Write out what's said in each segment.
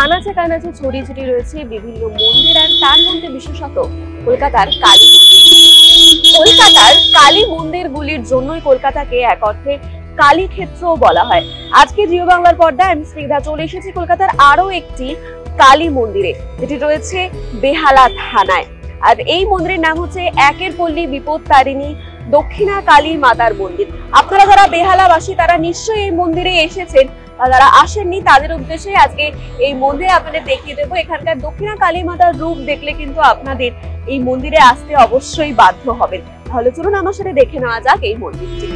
আনাচে কানাচে ছড়িয়ে ছিটিয়ে রয়েছে বিভিন্ন মন্দির, আর তার মধ্যে বিশেষত কলকাতার কালী মন্দির। কলকাতার কালী মন্দিরগুলির জন্যই কলকাতাকে এক অর্থে কালী ক্ষেত্র বলা হয়। আজকে জিও বাংলার পর্দায় আমি স্নিগ্ধা চলে এসেছি কলকাতার আরো একটি কালী মন্দিরে, যেটি রয়েছে বেহালা থানায়। আর এই মন্দিরের নাম হচ্ছে একের পল্লী বিপত্তারিণী দক্ষিণা কালী মাতার মন্দির। আপনারা যারা বেহালাবাসী তারা নিশ্চয়ই এই মন্দিরে এসেছেন, যারা আসেননি তাদের উদ্দেশ্যে আজকে এই মন্দিরে আপনাদের দেখিয়ে দেবো। এখানকার দক্ষিণা কালী মাতার রূপ দেখলে কিন্তু আপনাদের এই মন্দিরে আসতে অবশ্যই বাধ্য হবেন। তাহলে চলুন আমার সাথে দেখে নেওয়া যাক এই মন্দিরটি।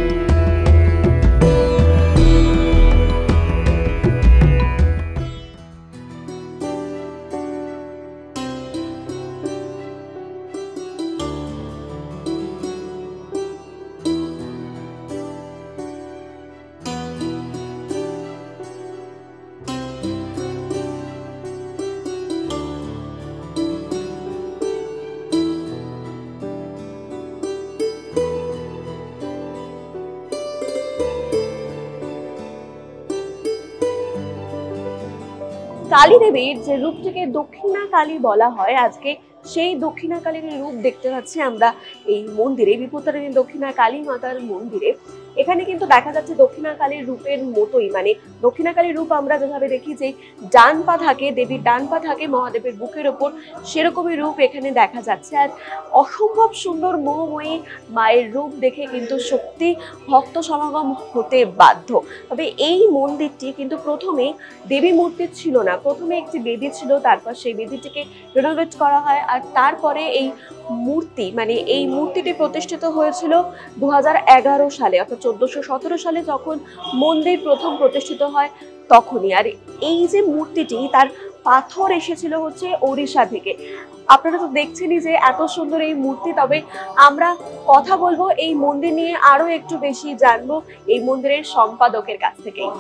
কালী দেবীর যে রূপটিকে দক্ষিণা কালী বলা হয়, আজকে সেই দক্ষিণা কালীর রূপ দেখতে পাচ্ছি আমরা এই মন্দিরে, বিপত্তারিণী দক্ষিণা কালী মাতার মন্দিরে। এখানে কিন্তু দেখা যাচ্ছে দক্ষিণা কালীর রূপের মতোই, মানে দক্ষিণা কালীর রূপ আমরা যেভাবে দেখি যে ডান পা থাকে, দেবীর ডান পা থাকে মহাদেবের বুকের ওপর, সেরকমই রূপ এখানে দেখা যাচ্ছে। আর অসম্ভব সুন্দর মোহময়ী মায়ের রূপ দেখে কিন্তু সত্যি ভক্ত সমাগম হতে বাধ্য। তবে এই মন্দিরটি কিন্তু প্রথমে দেবী মূর্তি ছিল না, প্রথমে একটি বেদি ছিল, তারপর সেই বেদিটিকে রিনোভেট করা হয়। আর তারপরে এই মূর্তি, মানে এই মূর্তিটি প্রতিষ্ঠিত হয়েছিল 2011 সালে, অর্থাৎ 1417 সালে যখন মন্দির প্রথম প্রতিষ্ঠিত হয় তখনই। আর এই যে মূর্তিটি, তার পাথর এসেছিল হচ্ছে ওড়িশা থেকে। আপনারা তো দেখছেনই যে এত সুন্দর এই মূর্তি। তবে আমরা কথা বলবো এই মন্দির নিয়ে, আরো একটু বেশি জানবো এই মন্দিরের সম্পাদকের কাছ থেকেই।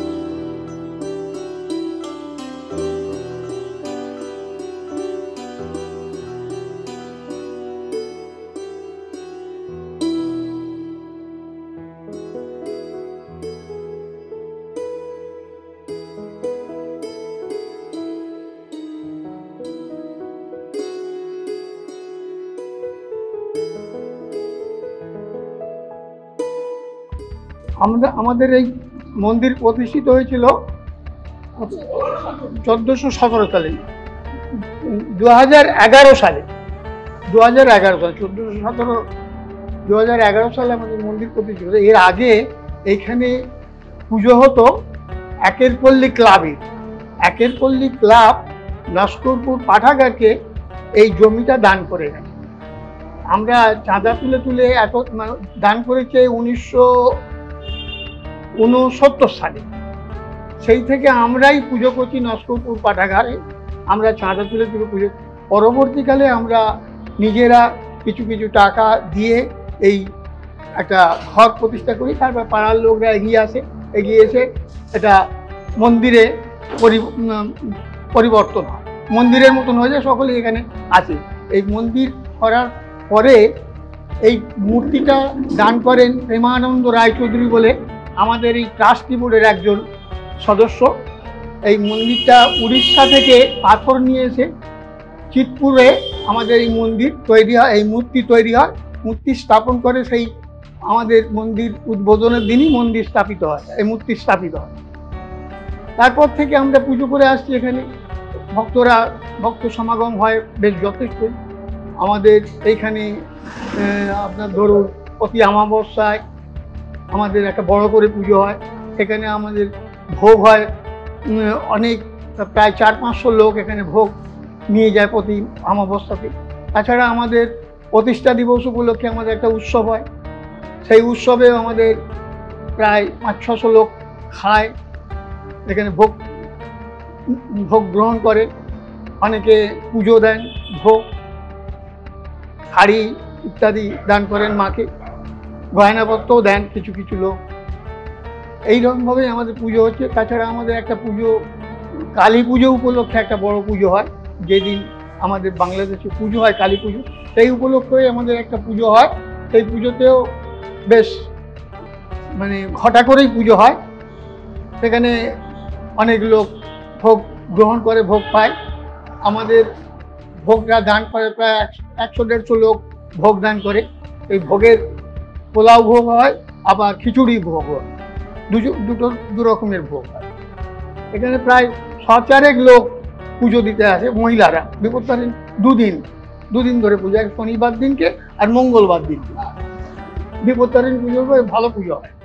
আমাদের এই মন্দির প্রতিষ্ঠিত হয়েছিল 1417 সালে, 2011 সালে 2011 সালে আমাদের মন্দির প্রতিষ্ঠিত। এর আগে এইখানে পুজো হতো একের পল্লী ক্লাবে। একের পল্লী ক্লাব লস্করপুর পাঠাগারকে এই জমিটা দান করে নেয়। আমরা চাঁদা তুলে তুলে দান করেছে 1969 সালে। সেই থেকে আমরাই পুজো করছি নস্করপুর পাঠাগারে, আমরা চাঁদা তুলে তুলে পুজো। পরবর্তীকালে আমরা নিজেরা কিছু কিছু টাকা দিয়ে এই একটা ঘর প্রতিষ্ঠা করি, তারপর পাড়ার লোকরা এগিয়ে এসে এটা মন্দিরে পরিবর্তন হয়, মন্দিরের মতন হয়ে যায়, সকলে এখানে আছে। এই মন্দির করার পরে এই মূর্তিটা দান করেন প্রেমানন্দ রায়চৌধুরী বলে আমাদের এই ট্রাস্টি বোর্ডের একজন সদস্য। এই মন্দিরটা উড়িষ্যা থেকে পাথর নিয়ে এসে চিতপুরে আমাদের এই মন্দির তৈরি হয়, এই মূর্তি তৈরি হয়, মূর্তি স্থাপন করে। সেই আমাদের মন্দির উদ্বোধনের দিনই মন্দির স্থাপিত হয়, এই মূর্তি স্থাপিত হয়। তারপর থেকে আমরা পুজো করে আসছি। এখানে ভক্ত সমাগম হয় বেশ যথেষ্ট। আমাদের এইখানে আপনার ধরুন প্রতি অমাবস্যায় আমাদের একটা বড় করে পুজো হয়। সেখানে আমাদের ভোগ হয়, অনেক প্রায় 400-500 লোক এখানে ভোগ নিয়ে যায় প্রতি অমাবস্যাতে। তাছাড়া আমাদের প্রতিষ্ঠা দিবস উপলক্ষে আমাদের একটা উৎসব হয়, সেই উৎসবে আমাদের প্রায় 500-600 লোক খায়, এখানে ভোগ গ্রহণ করে, অনেকে পুজো দেন, ভোগ শাড়ি ইত্যাদি দান করেন মাকে, গয়নাপত্রও দেন কিছু কিছু লোক। এইরকমভাবেই আমাদের পুজো হচ্ছে। তাছাড়া আমাদের একটা পুজো, কালী পুজো উপলক্ষে একটা বড় পুজো হয়, যেদিন আমাদের বাংলাদেশে পুজো হয় কালী পুজো, সেই উপলক্ষে আমাদের একটা পুজো হয়। সেই পুজোতেও বেশ ঘটা করেই পুজো হয়। সেখানে অনেক লোক ভোগ গ্রহণ করে ভোগ পায়। আমাদের ভোগটা দান করে প্রায় 100-150 লোক ভোগ দান করে। এই ভোগের পোলাও ভোগ হয়, আবার খিচুড়ি ভোগ হয়, দু রকমের ভোগ হয়। এখানে প্রায় 6-4 লোক পুজো দিতে আসে, মহিলারা। বিপত্তারিণী দুদিন ধরে পুজো হয়, শনিবার দিনকে আর মঙ্গলবার দিনকে। বিপত্তারিণী পুজো ভালো পুজো হয়।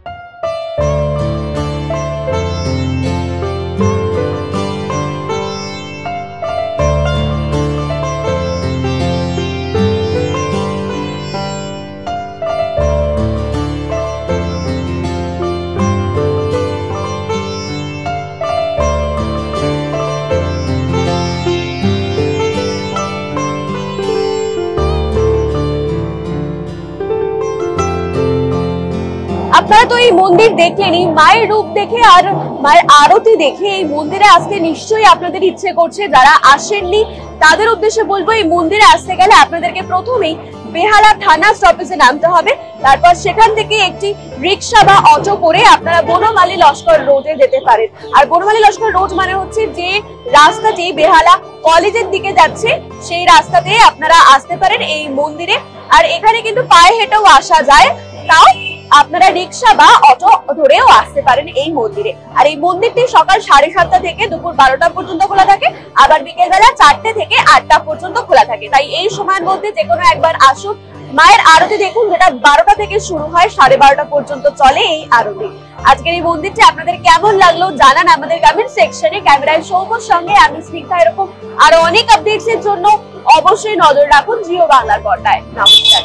আপনারা তো এই মন্দির দেখলেনই, মায়ের রূপ দেখে আর মায়ের আরতি দেখে এই মন্দিরে আসতে নিশ্চয়ই আপনাদের ইচ্ছে করছে। যারা আসেননি তাদের উদ্দেশ্যে বলবো, এই মন্দিরে আসতে গেলে আপনাদেরকে প্রথমেই বেহালা থানা স্টপেজে নামতে হবে। তারপর সেখান থেকে একটি রিক্সা বা অটো করে আপনারা বনমালী লস্কর রোডে যেতে পারেন। আর বনমালী লস্কর রোড মানে হচ্ছে যে রাস্তাটি বেহালা কলেজের দিকে যাচ্ছে, সেই রাস্তাতে আপনারা আসতে পারেন এই মন্দিরে। আর এখানে কিন্তু পায়ে হেঁটেও আসা যায়, তাও আপনারা রিক্সা বা অটো ধরেও আসতে পারেন এই মন্দিরে। আর এই মন্দিরটি সকাল 7:30 থেকে দুপুর 12টা পর্যন্ত খোলা থাকে, আবার বিকেলবেলা 4টে থেকে 8টা পর্যন্ত খোলা থাকে। তাই এই সময়ের মধ্যে যে কোনো একবার আসুন, মায়ের আরতি দেখুন, যেটা 12টা থেকে শুরু হয়, 12:30 পর্যন্ত চলে এই আরতি। আজকের এই মন্দিরটি আপনাদের কেমন লাগলো জানান আমাদের কমেন্ট সেকশনে। ক্যামেরায় সৌম্যর সঙ্গে আমি স্নিগ্ধা। এরকম আরো অনেক আপডেটস এর জন্য অবশ্যই নজর রাখুন জিও বাংলার পর্দায়। নমস্কার।